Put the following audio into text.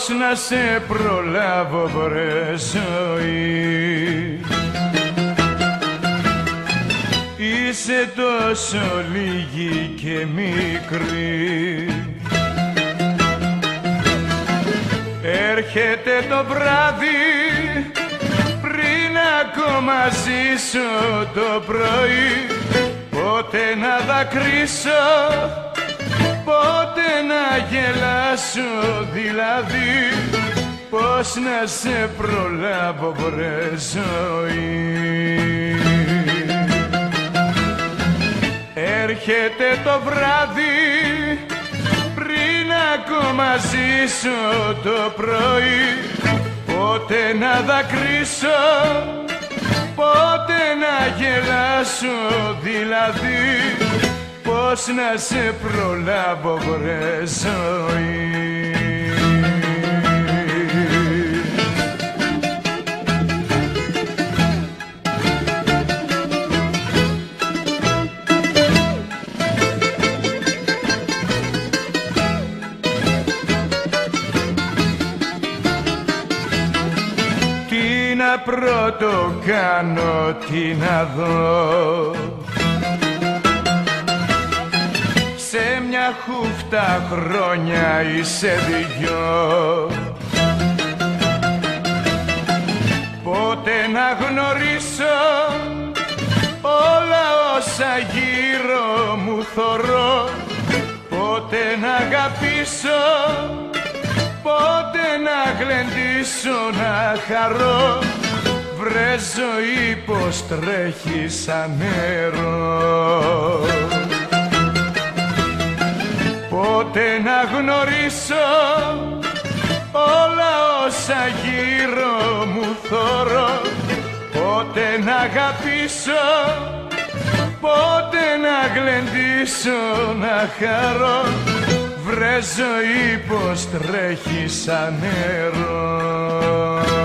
Πώς να σε προλάβω βρε ζωή, είσαι τόσο λίγη και μικρή. Έρχεται το βράδυ πριν ακόμα ζήσω το πρωί. Πότε να δακρύσω, πότε να γελάσω δηλαδή, πώς να σε προλάβω βρε ζωή. Έρχεται το βράδυ πριν ακόμα ζήσω το πρωί. Πότε να δακρύσω, πότε να γελάσω δηλαδή, πώς να σε προλάβω βρε ζωή. Τι να πρώτο κάνω, τι να δω, σε μια χούφτα χρόνια είσαι δυο. Πότε να γνωρίσω όλα όσα γύρω μου θωρώ, πότε να αγαπήσω, πότε να γλεντήσω, να χαρώ, βρε ζωή πως τρέχει σαν νερό. Πότε να γνωρίσω όλα όσα γύρω μου θωρώ, πότε να αγαπήσω, πότε να γλεντήσω, να χαρώ, βρε ζωή πως τρέχει σαν νερό.